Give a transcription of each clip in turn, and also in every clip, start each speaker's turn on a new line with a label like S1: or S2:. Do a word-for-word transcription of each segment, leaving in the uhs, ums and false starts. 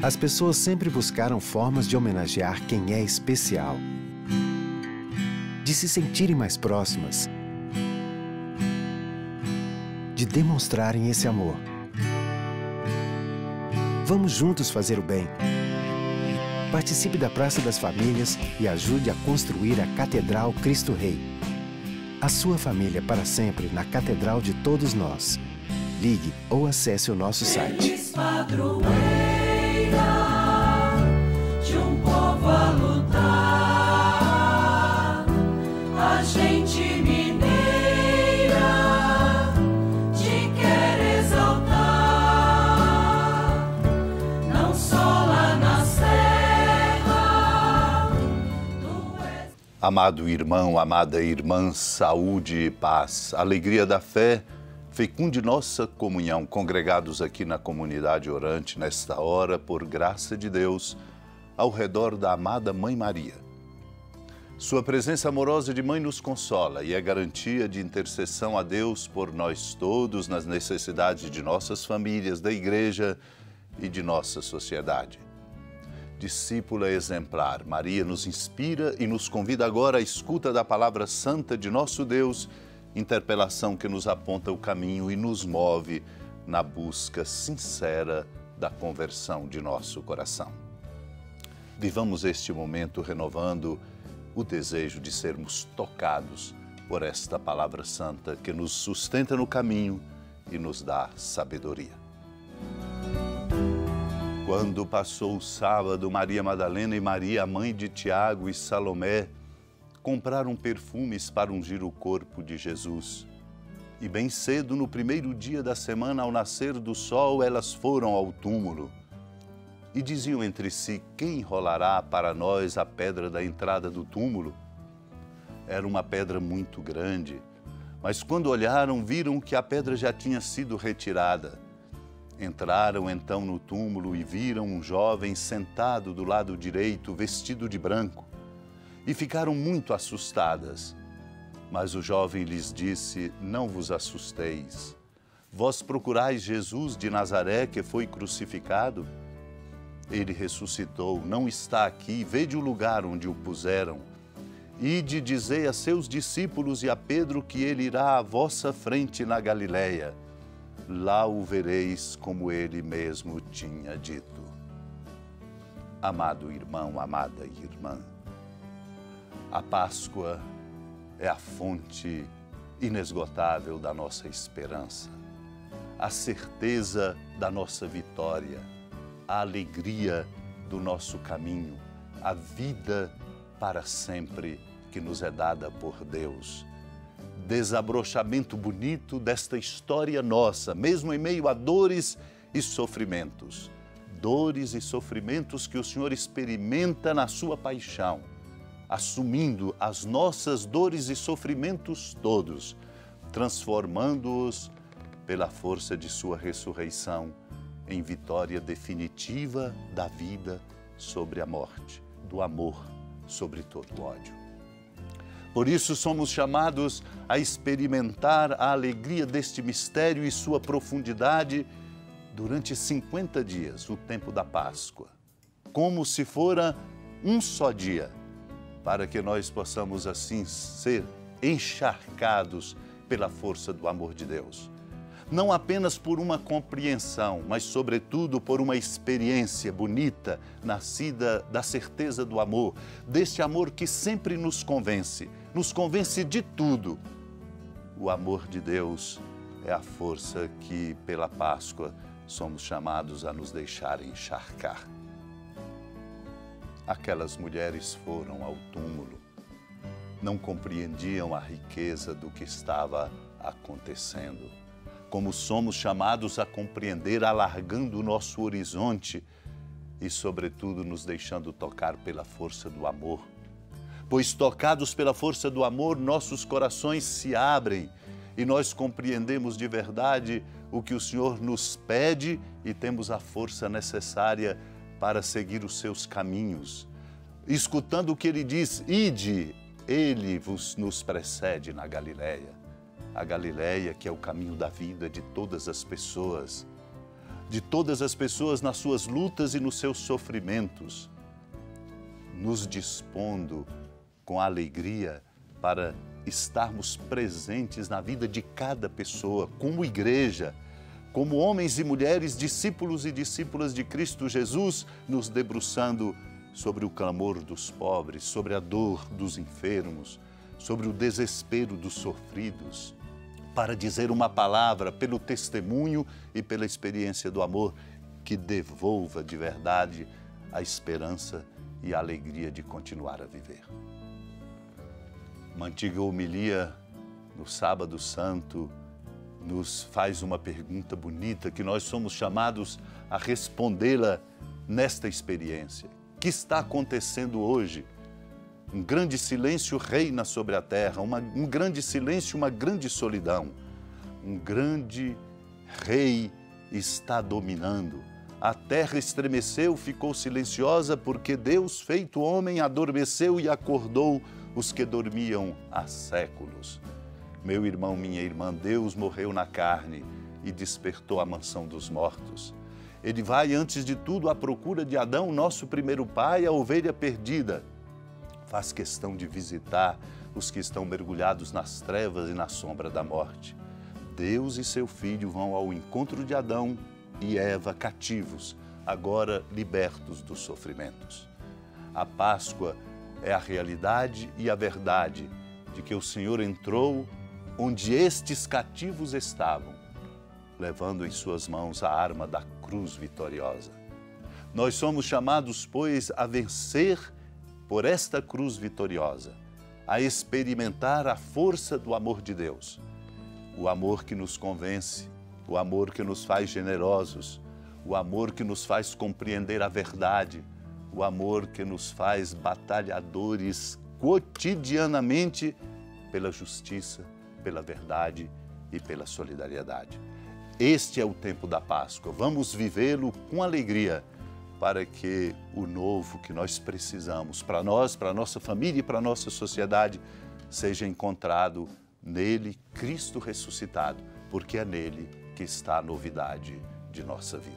S1: As pessoas sempre buscaram formas de homenagear quem é especial, de se sentirem mais próximas, de demonstrarem esse amor. Vamos juntos fazer o bem. Participe da Praça das Famílias e ajude a construir a Catedral Cristo Rei. A sua família para sempre na Catedral de todos nós. Ligue ou acesse o nosso site.
S2: Padroeira de um povo a lutar, a gente mineira te quer exaltar, não só lá na serra. Tu és...
S3: Amado irmão, amada irmã, saúde e paz, alegria da fé, fecunde nossa comunhão, congregados aqui na comunidade orante, nesta hora, por graça de Deus, ao redor da amada Mãe Maria. Sua presença amorosa de mãe nos consola e é garantia de intercessão a Deus por nós todos nas necessidades de nossas famílias, da igreja e de nossa sociedade. Discípula exemplar, Maria nos inspira e nos convida agora à escuta da palavra santa de nosso Deus, interpelação que nos aponta o caminho e nos move na busca sincera da conversão de nosso coração. Vivamos este momento renovando o desejo de sermos tocados por esta palavra santa que nos sustenta no caminho e nos dá sabedoria. Quando passou o sábado, Maria Madalena e Maria, a mãe de Tiago e Salomé, compraram perfumes para ungir o corpo de Jesus. E bem cedo, no primeiro dia da semana, ao nascer do sol, elas foram ao túmulo. E diziam entre si, quem rolará para nós a pedra da entrada do túmulo? Era uma pedra muito grande, mas quando olharam, viram que a pedra já tinha sido retirada. Entraram então no túmulo e viram um jovem sentado do lado direito, vestido de branco. E ficaram muito assustadas. Mas o jovem lhes disse, não vos assusteis. Vós procurais Jesus de Nazaré, que foi crucificado? Ele ressuscitou, não está aqui, vede o lugar onde o puseram. Ide dizei a seus discípulos e a Pedro que ele irá à vossa frente na Galileia. Lá o vereis como ele mesmo tinha dito. Amado irmão, amada irmã, a Páscoa é a fonte inesgotável da nossa esperança, a certeza da nossa vitória, a alegria do nosso caminho, a vida para sempre que nos é dada por Deus. Desabrochamento bonito desta história nossa, mesmo em meio a dores e sofrimentos. Dores e sofrimentos que o Senhor experimenta na sua paixão, assumindo as nossas dores e sofrimentos todos, transformando-os pela força de sua ressurreição em vitória definitiva da vida sobre a morte, do amor sobre todo o ódio. Por isso somos chamados a experimentar a alegria deste mistério e sua profundidade durante cinquenta dias, o tempo da Páscoa, como se fora um só dia, para que nós possamos assim ser encharcados pela força do amor de Deus. Não apenas por uma compreensão, mas sobretudo por uma experiência bonita, nascida da certeza do amor, deste amor que sempre nos convence, nos convence de tudo. O amor de Deus é a força que, pela Páscoa, somos chamados a nos deixar encharcar. Aquelas mulheres foram ao túmulo, não compreendiam a riqueza do que estava acontecendo. Como somos chamados a compreender, alargando o nosso horizonte e, sobretudo, nos deixando tocar pela força do amor. Pois, tocados pela força do amor, nossos corações se abrem e nós compreendemos de verdade o que o Senhor nos pede e temos a força necessária para seguir os seus caminhos. Escutando o que ele diz, ide, ele vos nos precede na Galileia. A Galileia que é o caminho da vida de todas as pessoas. de todas as pessoas nas suas lutas e nos seus sofrimentos, nos dispondo com alegria para estarmos presentes na vida de cada pessoa, como igreja, como homens e mulheres, discípulos e discípulas de Cristo Jesus, nos debruçando sobre o clamor dos pobres, sobre a dor dos enfermos, sobre o desespero dos sofridos, para dizer uma palavra pelo testemunho e pela experiência do amor que devolva de verdade a esperança e a alegria de continuar a viver. Uma antiga homilia no Sábado Santo nos faz uma pergunta bonita que nós somos chamados a respondê-la nesta experiência. O que está acontecendo hoje? Um grande silêncio reina sobre a terra, uma, um grande silêncio, uma grande solidão. Um grande rei está dominando. A terra estremeceu, ficou silenciosa, porque Deus, feito homem, adormeceu e acordou os que dormiam há séculos. Meu irmão, minha irmã, Deus morreu na carne e despertou a mansão dos mortos. Ele vai, antes de tudo, à procura de Adão, nosso primeiro pai, a ovelha perdida. Faz questão de visitar os que estão mergulhados nas trevas e na sombra da morte. Deus e seu Filho vão ao encontro de Adão e Eva cativos, agora libertos dos sofrimentos. A Páscoa é a realidade e a verdade de que o Senhor entrou onde estes cativos estavam, levando em suas mãos a arma da cruz vitoriosa. Nós somos chamados, pois, a vencer por esta cruz vitoriosa, a experimentar a força do amor de Deus, o amor que nos convence, o amor que nos faz generosos, o amor que nos faz compreender a verdade, o amor que nos faz batalhadores cotidianamente pela justiça, pela verdade e pela solidariedade. Este é o tempo da Páscoa. Vamos vivê-lo com alegria para que o novo que nós precisamos para nós, para a nossa família e para a nossa sociedade seja encontrado nele, Cristo ressuscitado, porque é nele que está a novidade de nossa vida.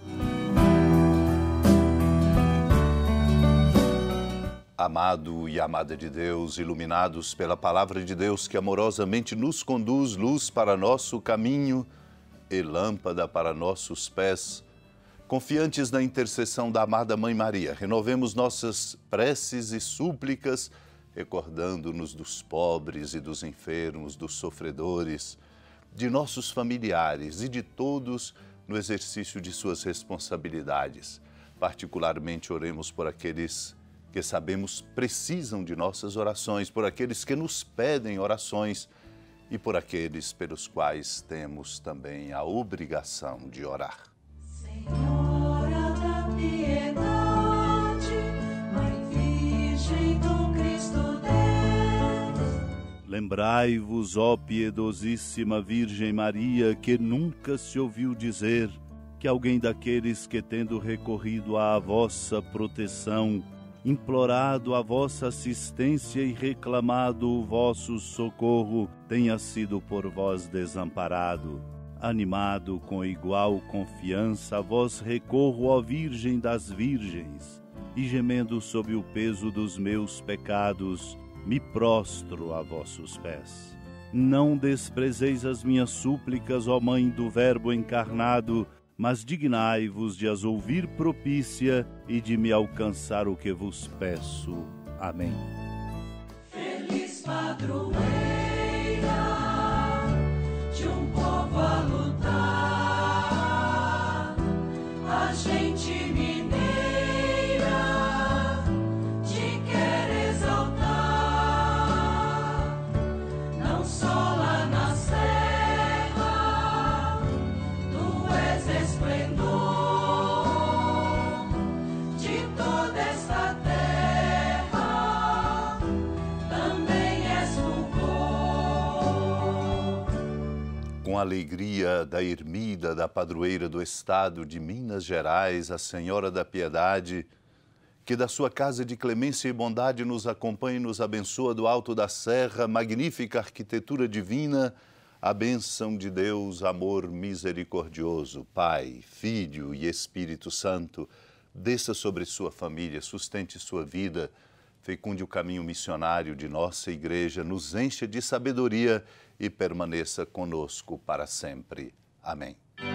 S3: Amado e amada de Deus, iluminados pela palavra de Deus que amorosamente nos conduz, luz para nosso caminho e lâmpada para nossos pés, confiantes na intercessão da amada Mãe Maria, renovemos nossas preces e súplicas, recordando-nos dos pobres e dos enfermos, dos sofredores, de nossos familiares e de todos no exercício de suas responsabilidades. Particularmente oremos por aqueles que sabemos precisam de nossas orações, por aqueles que nos pedem orações e por aqueles pelos quais temos também a obrigação de orar.
S2: Senhora da piedade, Mãe Virgem do Cristo Deus.
S4: Lembrai-vos, ó piedosíssima Virgem Maria, que nunca se ouviu dizer que alguém daqueles que, tendo recorrido à vossa proteção, implorado a vossa assistência e reclamado o vosso socorro, tenha sido por vós desamparado. Animado com igual confiança, a vós recorro, ó Virgem das Virgens, e gemendo sob o peso dos meus pecados, me prostro a vossos pés. Não desprezeis as minhas súplicas, ó Mãe do Verbo encarnado, mas dignai-vos de as ouvir propícia e de me alcançar o que vos peço. Amém.
S2: Feliz padroeira de um povo a lutar, a gente mineira te quer exaltar, não só lá na serra, tu és esplendor de toda esta terra, também és fulgor.
S3: Com a alegria da ermida da padroeira do estado de Minas Gerais, a Senhora da Piedade, que da sua casa de clemência e bondade nos acompanhe e nos abençoa do alto da serra, magnífica arquitetura divina, A bênção de Deus, amor misericordioso, Pai, Filho e Espírito Santo, desça sobre sua família, sustente sua vida, fecunde o caminho missionário de nossa igreja, nos encha de sabedoria e permaneça conosco para sempre. Amém.